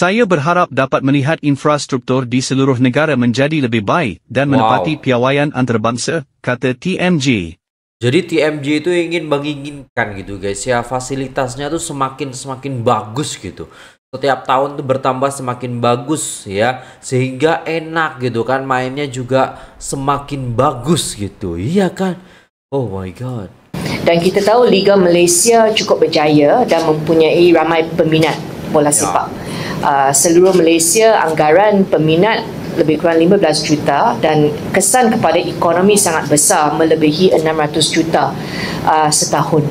Saya berharap dapat melihat infrastruktur di seluruh negara menjadi lebih baik dan menepati piawaian antarabangsa, kata TMJ. Jadi TMJ itu menginginkan gitu guys ya, fasilitasnya tuh semakin bagus gitu. Setiap tahun tuh bertambah semakin bagus ya, sehingga enak gitu kan, mainnya juga semakin bagus gitu. Iya kan? Oh my god. Dan kita tahu Liga Malaysia cukup berjaya dan mempunyai ramai peminat bola sepak. Seluruh Malaysia anggaran peminat lebih kurang 15 juta dan kesan kepada ekonomi sangat besar, melebihi 600 juta setahun.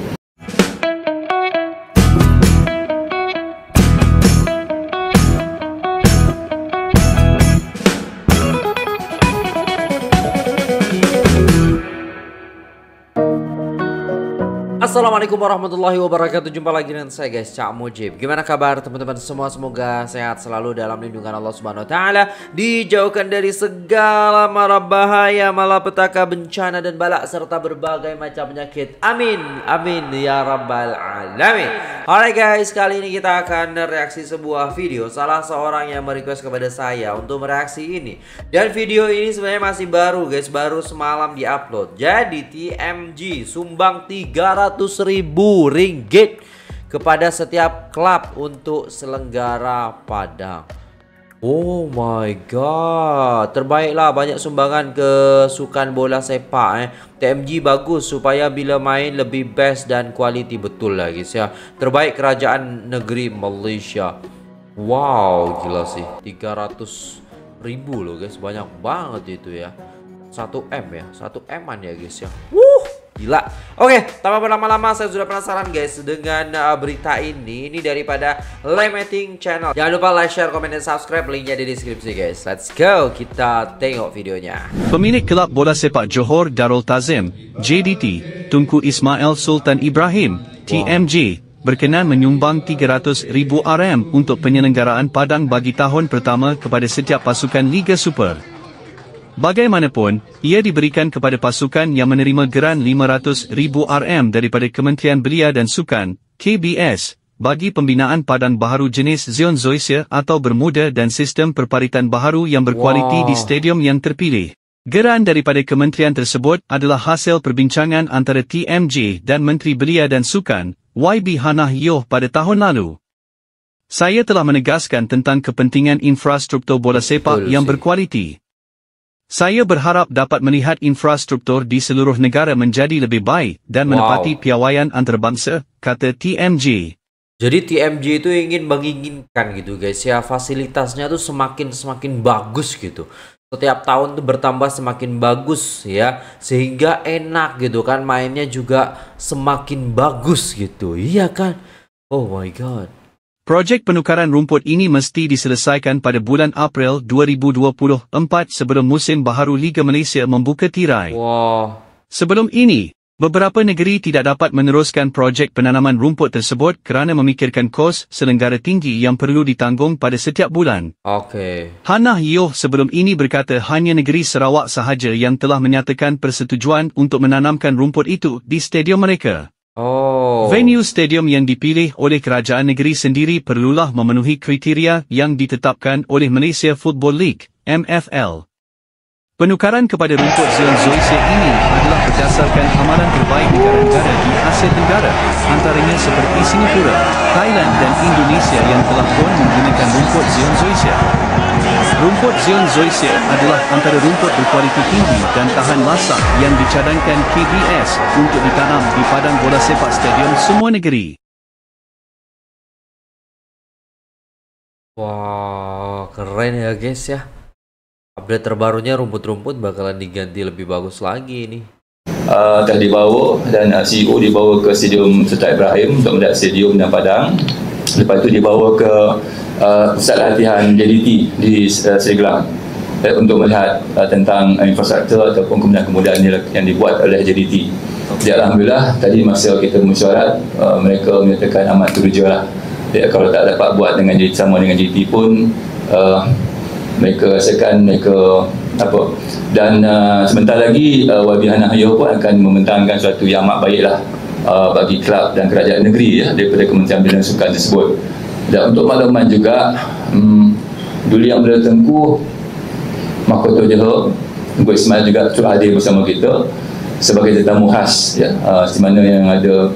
Assalamualaikum warahmatullahi wabarakatuh. Jumpa lagi dengan saya guys, Cak Mujib. Gimana kabar teman-teman semua? Semoga sehat selalu dalam lindungan Allah Subhanahu wa taala, dijauhkan dari segala mara bahaya, malapetaka, bencana dan bala serta berbagai macam penyakit. Amin. Amin ya rabbal alamin. Alright guys, kali ini kita akan reaksi sebuah video salah seorang yang merequest kepada saya untuk mereaksi ini. Dan video ini sebenarnya masih baru guys, baru semalam diupload. Jadi TMJ sumbang 300.000 ringgit kepada setiap klub untuk selenggara Padang. Oh my god, terbaiklah, banyak sumbangan ke sukan bola sepak. TMJ bagus supaya bila main lebih best dan kualiti betul lah guys ya. Terbaik kerajaan negeri Malaysia. Wow, gila sih, 300.000 loh guys, banyak banget itu ya. 1M ya, 1M-an ya guys ya. Gila. Oke, tanpa berlama-lama saya sudah penasaran guys dengan berita ini. Ini daripada Lemeting Channel. Jangan lupa like, share, komen, dan subscribe. Linknya di deskripsi guys. Let's go, kita tengok videonya. Pemilik kelab bola sepak Johor Darul Tazim, JDT, Tunku Ismail Sultan Ibrahim, TMJ, berkenan menyumbang 300.000 RM untuk penyelenggaraan Padang bagi tahun pertama kepada setiap pasukan Liga Super. Bagaimanapun, ia diberikan kepada pasukan yang menerima geran 500.000 RM daripada Kementerian Belia dan Sukan, KBS, bagi pembinaan padang baharu jenis Zion Zoysia atau bermuda dan sistem perparitan baharu yang berkualiti di stadium yang terpilih. Geran daripada kementerian tersebut adalah hasil perbincangan antara TMJ dan Menteri Belia dan Sukan, YB Hannah Yeoh pada tahun lalu. Saya telah menegaskan tentang kepentingan infrastruktur bola sepak yang berkualiti. Saya berharap dapat melihat infrastruktur di seluruh negara menjadi lebih baik dan menepati piawaian antarabangsa, kata TMJ. Jadi TMJ itu menginginkan gitu guys ya, fasilitasnya tuh semakin bagus gitu. Setiap tahun tuh bertambah semakin bagus ya, sehingga enak gitu kan, mainnya juga semakin bagus gitu. Iya kan? Oh my god. Projek penukaran rumput ini mesti diselesaikan pada bulan April 2024 sebelum musim baharu Liga Malaysia membuka tirai. Sebelum ini, beberapa negeri tidak dapat meneruskan projek penanaman rumput tersebut kerana memikirkan kos selenggara tinggi yang perlu ditanggung pada setiap bulan. Hannah Yeoh sebelum ini berkata hanya negeri Sarawak sahaja yang telah menyatakan persetujuan untuk menanamkan rumput itu di stadium mereka. Venue stadium yang dipilih oleh kerajaan negeri sendiri perlulah memenuhi kriteria yang ditetapkan oleh Malaysia Football League, MFL. Penukaran kepada rumput Zion Zoysia ini adalah berdasarkan amalan terbaik negara-negara di Asia Tenggara, antaranya seperti Singapura, Thailand dan Indonesia yang telah pun menggunakan rumput Zion Zoysia. Rumput Zion Zoysia adalah antara rumput berkualiti tinggi dan tahan lasak yang dicadangkan KBS untuk ditanam di padang bola sepak stadium semua negeri. Wah, keren ya guys ya. Update terbarunya rumput-rumput bakalan diganti lebih bagus lagi ini. Telah dibawa dan CEO dibawa ke Stadium Sultan Ibrahim untuk melihat stadium dan padang. Lepas itu dibawa ke pusat latihan JDT di Seri Gelang untuk melihat tentang infrastruktur ataupun kemudahan-kemudahan yang dibuat oleh JDT. Jadi Alhamdulillah tadi masa kita mesyuarat, mereka menyatakan amat teruja lah. Kalau tak dapat buat dengan JDT sama dengan JDT pun, mereka rasakan mereka apa. Dan sebentar lagi YB Hannah Yeoh pun akan membentangkan suatu yang amat baiklah bagi kelab dan kerajaan negeri ya, daripada Kementerian Belia dan Sukan tersebut. Dan untuk makluman juga, Duli Yang Mulia Tengku Mahkota Johor Tengku Ismail juga turut hadir bersama kita sebagai tetamu khas, ya, di mana yang ada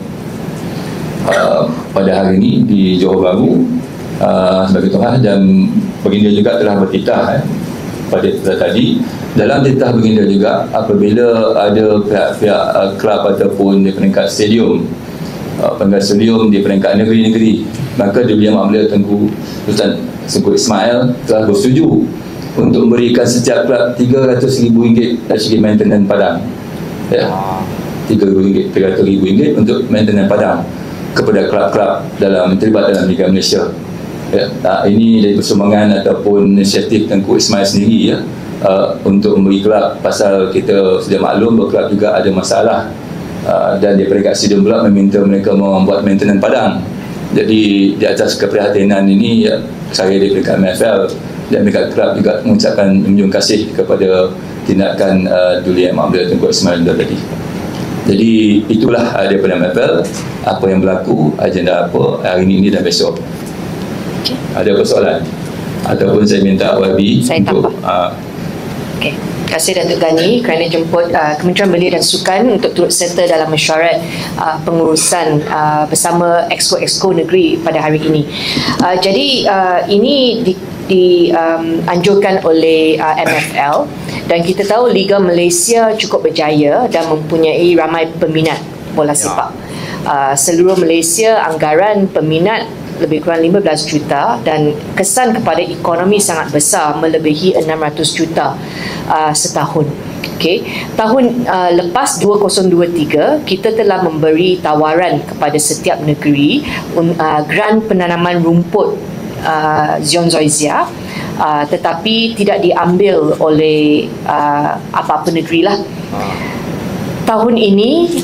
pada hari ini di Johor Bahru sebagai tuan, dan baginda juga telah bertitah pada tadi. Dalam titah baginda juga, apabila ada pihak-pihak kelab ataupun di peringkat stadium, stadium di peringkat negeri-negeri, maka Duli Yang Mulia Tengku Sultan Tengku Ismail telah bersetuju untuk memberikan setiap kelab RM300,000 dari segi maintenance padang, ya, RM300,000 untuk maintenance padang kepada kelab-kelab terlibat dalam Liga Malaysia. Ya, ini dari persembangan ataupun inisiatif Tengku Ismail sendiri, ya, untuk memberi kelab, pasal kita sudah maklum bahawa kelab juga ada masalah, dan di peringkat stadium pula meminta mereka membuat maintenance padang. Jadi di atas keprihatinan ini, ya, saya di peringkat MFL dan peringkat kelab juga mengucapkan menjunjung kasih kepada tindakan Duli Yang Mulia Tengku Ismail tadi. Jadi itulah daripada MFL, apa yang berlaku, agenda apa hari ini dan besok. Okay. Ada persoalan ataupun saya minta YB saya untuk Okey. Terima kasih Datuk Gani kerana jemput Kementerian Belia dan Sukan untuk turut serta dalam mesyuarat pengurusan bersama exco-exco negeri pada hari ini. Jadi ini dianjurkan oleh MFL, dan kita tahu Liga Malaysia cukup berjaya dan mempunyai ramai peminat bola sepak. Seluruh Malaysia anggaran peminat lebih kurang 15 juta dan kesan kepada ekonomi sangat besar, melebihi 600 juta setahun. Okay. Tahun lepas 2023 kita telah memberi tawaran kepada setiap negeri grant penanaman rumput Zion Zoysia, tetapi tidak diambil oleh apa-apa negeri lah. Tahun ini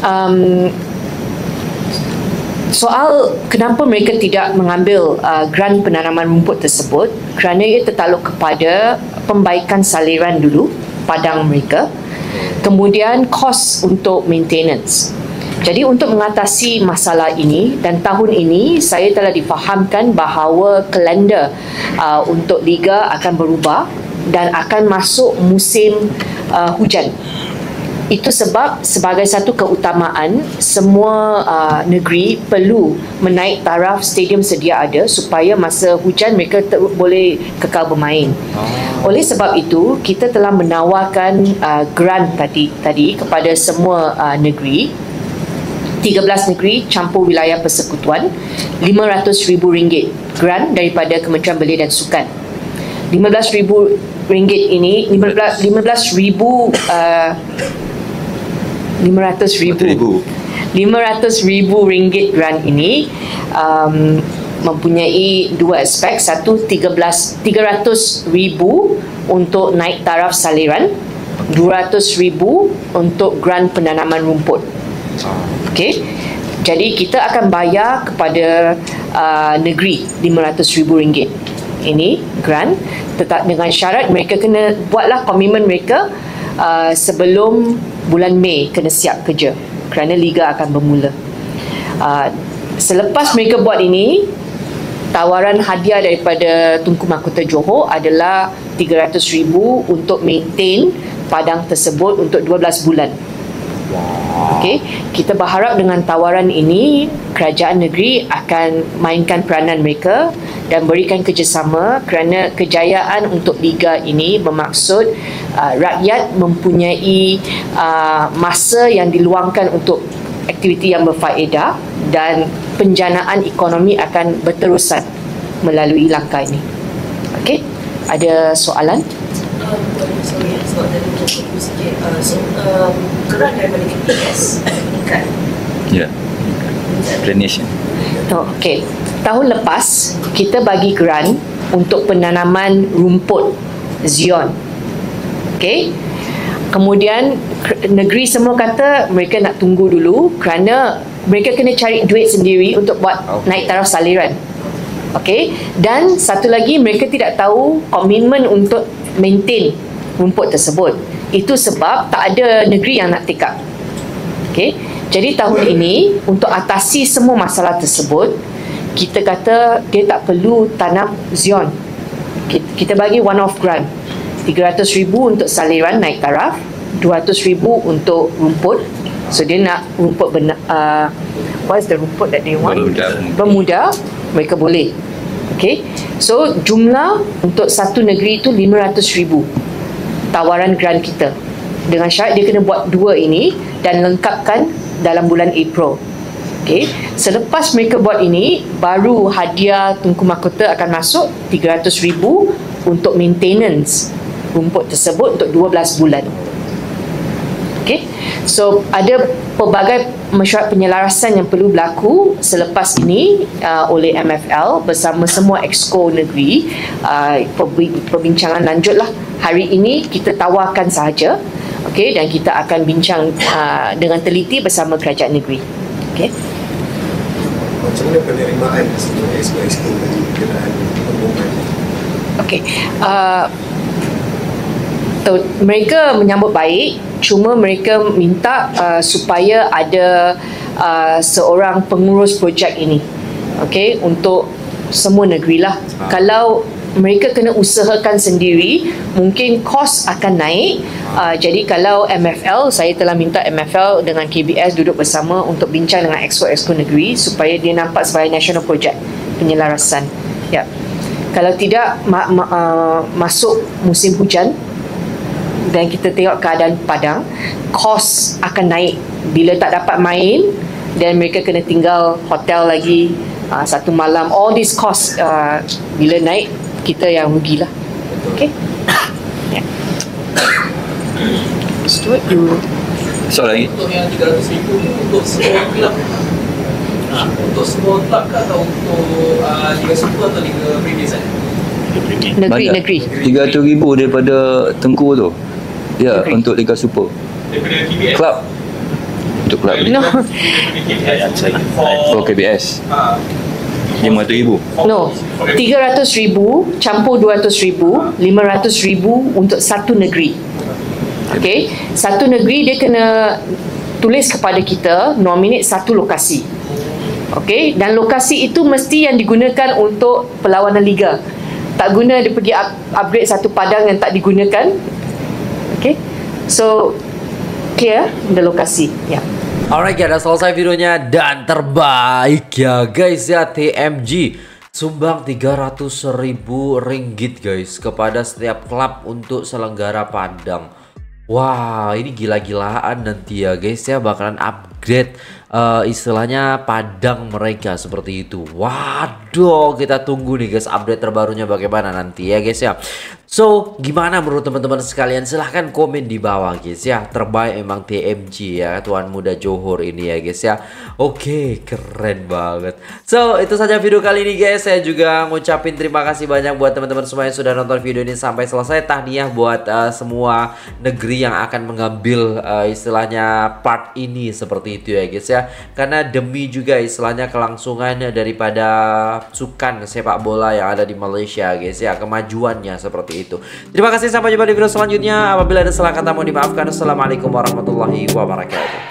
soal kenapa mereka tidak mengambil grant penanaman rumput tersebut, kerana ia tertakluk kepada pembaikan saliran dulu padang mereka, kemudian kos untuk maintenance. Jadi untuk mengatasi masalah ini, dan tahun ini saya telah difahamkan bahawa kalender untuk Liga akan berubah dan akan masuk musim hujan. Itu sebab sebagai satu keutamaan, semua negeri perlu menaik taraf stadium sedia ada supaya masa hujan mereka boleh kekal bermain. Oleh sebab itu, kita telah menawarkan grant tadi kepada semua negeri. 13 negeri campur wilayah persekutuan, RM500,000 grant daripada Kementerian Belia dan Sukan. RM15,000 ini, RM500,000 grant ini mempunyai dua aspek. Satu, RM300,000 untuk naik taraf saliran, RM200,000 untuk grant penanaman rumput. Okey. Jadi kita akan bayar kepada negeri RM500,000. Ini grant, tetap dengan syarat mereka kena buatlah komitmen mereka sebelum bulan Mei, kena siap kerja kerana Liga akan bermula. Selepas mereka buat ini, tawaran hadiah daripada Tunku Mahkota Johor adalah RM300,000 untuk maintain padang tersebut untuk 12 bulan. Okey, kita berharap dengan tawaran ini kerajaan negeri akan mainkan peranan mereka dan berikan kerjasama, kerana kejayaan untuk Liga ini bermaksud rakyat mempunyai masa yang diluangkan untuk aktiviti yang berfaedah, dan penjanaan ekonomi akan berterusan melalui langkah ini. Okey, ada soalan? Sorry, sebab tadi kita potong sikit. Gerak daripada KPS meningkat. Ya, draination. Okey. Tahun lepas kita bagi grant untuk penanaman rumput Zion. Okey. Kemudian negeri semua kata mereka nak tunggu dulu kerana mereka kena cari duit sendiri untuk buat naik taraf saliran. Okey. Dan satu lagi, mereka tidak tahu komitmen untuk maintain rumput tersebut. Itu sebab tak ada negeri yang nak take up. Okey. Jadi tahun ini untuk atasi semua masalah tersebut, kita kata dia tak perlu tanam zion. Kita bagi one off grant, 300,000 untuk saliran naik taraf, 200,000 untuk rumput. So dia nak rumput what is the rumput that they want? Bermuda, mereka boleh. Okay, so jumlah untuk satu negeri itu 500,000 tawaran grant kita, dengan syarat dia kena buat dua ini dan lengkapkan dalam bulan April. Okay, selepas mereka buat ini, baru hadiah Tunku Mahkota akan masuk 300,000 untuk maintenance rumput tersebut untuk 12 bulan. Okay, so ada pelbagai mesyuarat penyelarasan yang perlu berlaku selepas ini oleh MFL bersama semua exco negeri. Perbincangan lanjutlah. Hari ini kita tawarkan sahaja, okay, dan kita akan bincang dengan teliti bersama kerajaan negeri. Okay. Macam mana penerimaan sebenarnya exco berkenaan pengumuman? Okay. Mereka menyambut baik, cuma mereka minta supaya ada seorang pengurus projek ini, okay, untuk semua negeri lah. Kalau mereka kena usahakan sendiri, mungkin kos akan naik. Jadi kalau MFL, saya telah minta MFL dengan KBS duduk bersama untuk bincang dengan exco-exco negeri supaya dia nampak sebagai national project penyelarasan. Ya. Kalau tidak masuk musim hujan dan kita tengok keadaan padang, kos akan naik. Bila tak dapat main dan mereka kena tinggal hotel lagi satu malam, all this cost bila naik, kita yang rugilah. Okay. Yeah. Stuart, you. Soalan lagi. Untuk yang 300,000 ni untuk semua kelab. Untuk semua kelab ke atau untuk Liga Super atau Liga Premier saja? Negeri. 300,000 daripada Tengku tu. Ya, Negeri. untuk Liga Super. Daripada KBS? Kelab. Untuk kelab ni. No. Oh, KBS. 500,000. No. 300,000 campur 200,000, 500,000 untuk satu negeri. Okay. Satu negeri dia kena tulis kepada kita, nominate satu lokasi. Okay. Dan lokasi itu mesti yang digunakan untuk perlawanan liga. Tak guna dia pergi upgrade satu padang yang tak digunakan. Okay. So clear the lokasi. Ya. Yeah. Alright, dah selesai videonya dan terbaik ya guys ya, TMG sumbang 300.000 ringgit guys kepada setiap klub untuk selenggara Padang. Wah, ini gila-gilaan nanti ya guys ya, bakalan upgrade istilahnya Padang mereka seperti itu. Waduh, kita tunggu nih guys update terbarunya bagaimana nanti ya guys ya. So, gimana menurut teman-teman sekalian? Silahkan komen di bawah guys ya. Terbaik emang TMG ya, Tuan Muda Johor ini ya guys ya. Oke, keren banget. So, itu saja video kali ini guys. Saya juga ngucapin terima kasih banyak buat teman-teman semua yang sudah nonton video ini sampai selesai. Tahniah buat semua negeri yang akan mengambil istilahnya part ini seperti itu ya guys ya. Karena demi juga istilahnya kelangsungan daripada sukan sepak bola yang ada di Malaysia guys ya, kemajuannya seperti itu. Terima kasih, sampai jumpa di video selanjutnya. Apabila ada salah kata mohon dimaafkan. Assalamualaikum warahmatullahi wabarakatuh.